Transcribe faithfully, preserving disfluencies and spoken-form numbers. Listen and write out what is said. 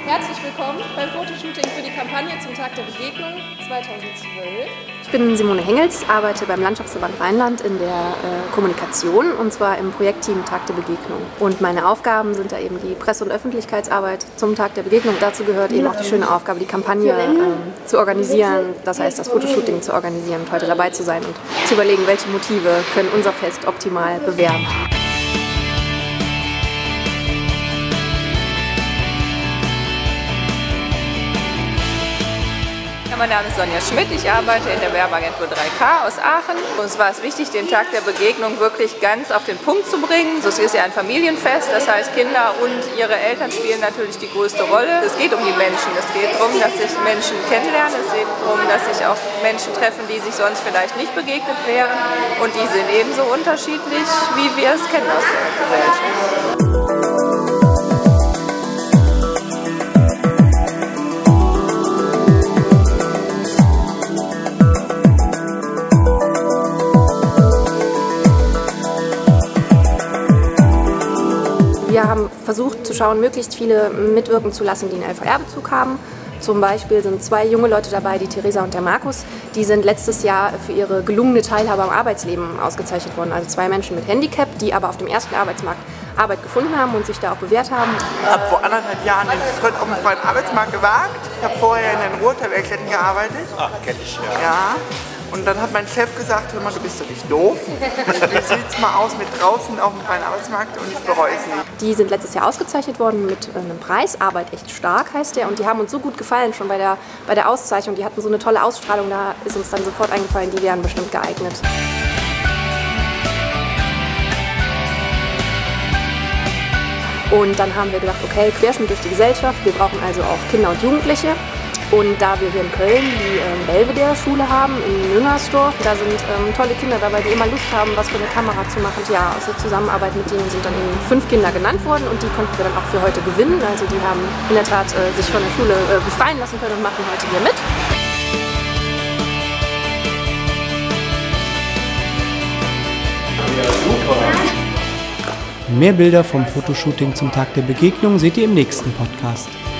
Herzlich willkommen beim Fotoshooting für die Kampagne zum Tag der Begegnung zweitausendzwölf. Ich bin Simone Hengels, arbeite beim Landschaftsverband Rheinland in der äh, Kommunikation und zwar im Projektteam Tag der Begegnung. Und meine Aufgaben sind da eben die Presse- und Öffentlichkeitsarbeit zum Tag der Begegnung. Dazu gehört eben auch die schöne Aufgabe, die Kampagne äh, zu organisieren, das heißt das Fotoshooting zu organisieren und heute dabei zu sein und zu überlegen, welche Motive können unser Fest optimal bewerben. Mein Name ist Sonja Schmidt, ich arbeite in der Werbeagentur drei K aus Aachen. Uns war es wichtig, den Tag der Begegnung wirklich ganz auf den Punkt zu bringen. Es ist ja ein Familienfest, das heißt Kinder und ihre Eltern spielen natürlich die größte Rolle. Es geht um die Menschen, es geht darum, dass sich Menschen kennenlernen, es geht darum, dass sich auch Menschen treffen, die sich sonst vielleicht nicht begegnet wären. Und die sind ebenso unterschiedlich, wie wir es kennen aus der Gesellschaft. Wir haben versucht zu schauen, möglichst viele mitwirken zu lassen, die einen L V R-Bezug haben. Zum Beispiel sind zwei junge Leute dabei, die Theresa und der Markus. Die sind letztes Jahr für ihre gelungene Teilhabe am Arbeitsleben ausgezeichnet worden. Also zwei Menschen mit Handicap, die aber auf dem ersten Arbeitsmarkt Arbeit gefunden haben und sich da auch bewährt haben. Ich habe vor anderthalb Jahren den Schritt auf den freien Arbeitsmarkt gewagt. Ich habe vorher in den Ruhrtal-Werkstätten gearbeitet. Ach, kenn ich, ja. Ja. Und dann hat mein Chef gesagt, hör mal, du bist doch nicht doof. Wie sieht's mal aus mit draußen auf dem freien Arbeitsmarkt? Und ich bereue es nicht. Die sind letztes Jahr ausgezeichnet worden mit einem Preis, Arbeit echt stark heißt der. Und die haben uns so gut gefallen schon bei der, bei der Auszeichnung. Die hatten so eine tolle Ausstrahlung, da ist uns dann sofort eingefallen, die wären bestimmt geeignet. Und dann haben wir gedacht, okay, Querschnitt durch die Gesellschaft, wir brauchen also auch Kinder und Jugendliche. Und da wir hier in Köln die ähm, Belvedere-Schule haben, in Müngersdorf, da sind ähm, tolle Kinder dabei, die immer Lust haben, was für eine Kamera zu machen. Ja, aus der Zusammenarbeit mit denen sind dann eben fünf Kinder genannt worden und die konnten wir dann auch für heute gewinnen. Also die haben in der Tat äh, sich von der Schule äh, befreien lassen können und machen heute hier mit. Ja, super. Mehr Bilder vom Fotoshooting zum Tag der Begegnung seht ihr im nächsten Podcast.